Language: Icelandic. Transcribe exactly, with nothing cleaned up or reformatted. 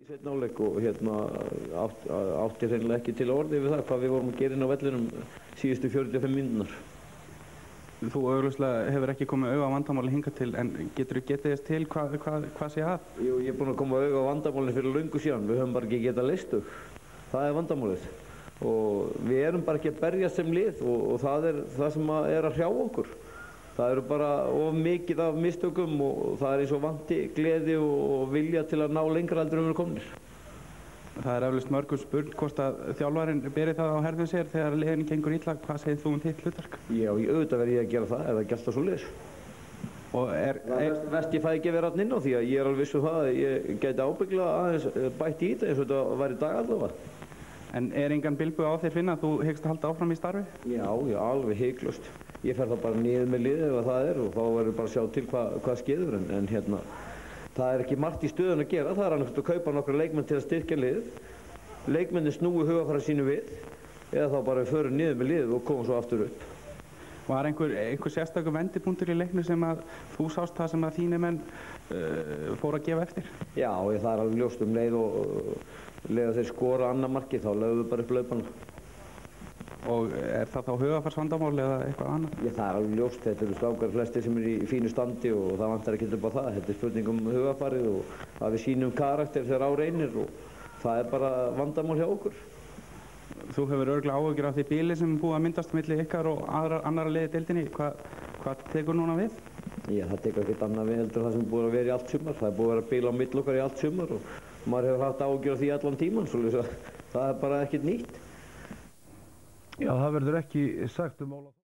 Seinni hálfleik og hérna átt, átti hreinlega ekki til orði við það hvað við vorum að gera inn á vellinum síðustu fjörutíu og fimm mínúturnar. Þú augljóslega hefur ekki komið auga á vandamáli hingað til, en getur þú getið þess til hvað hva, hva sé að? Jú, ég er búinn að koma auga á vandamálinn fyrir löngu síðan. Við höfum bara ekki getað leyst þau. Það er vandamálið. Og við erum bara ekki að berjast sem lið og, og það er það sem að er að hrjá okkur. Það eru bara of mikið af mistökum og það er eins og vanti gleði og vilja til að ná lengra heldur en við erum komnir. Það er eflaust mörgum spurn hvort að þjálfarinn beri það á herðum sér þegar liðinu gengur illa. Hvað segir þú um þitt hlutverk? Já, ég auðvitað verði ég að gera það eða ekki alltaf svoleiðis. Og er... er vest ég fæ ekki að vera þarna inn á því að ég er alveg viss um það að ég gæti ábyggla aðeins bætt í þetta eins og þetta væri dag allavega. En er engan bilbug á þér finna að þú hyggst að halda áfram í starfi? Já, já, alveg hiklaust. Ég fer þá bara niður með liðið ef það er og þá verður bara að sjá til hvað, hvað skeður en, en hérna það er ekki margt í stöðun að gera, það er annars að kaupa nokkra leikmenn til að styrkja liðið. Leikmennin snúi hugafara sínu við eða þá bara við förum niður með liðið og komum svo aftur upp. Var einhver, einhver sérstakur vendipunktur í leiknu sem að þú sást það sem að þínir menn uh, fóru að gefa eftir? Já, ég, það er alveg ljóst um leið og uh, leið að þeir skora annað markið þá lögum við bara upp laupana. Og er það þá hugafarsvandamál eða eitthvað annað? Já, það er alveg ljóst. Þetta eru strákar flestir sem eru í fínu standi og það vantar ekki upp á það. Þetta er spurning um hugafarið og að við sýnum karakter þegar á reynir og það er bara vandamál hjá okkur. Þú hefur örugglega áhyggjur af því bili sem er búið að myndast milli ykkar og aðra, annara liði í deildinni. Hvað, hvað tekur núna við? Já, það tekur ekkert annað við heldur það sem er búið að vera í allt sumar. Það er búið að vera bil á milli okkar í allt sumar og maður hefur haft áhyggjur af því allan tíman, svo það er bara ekkert nýtt. Já, það verður ekki sagt um Ólaf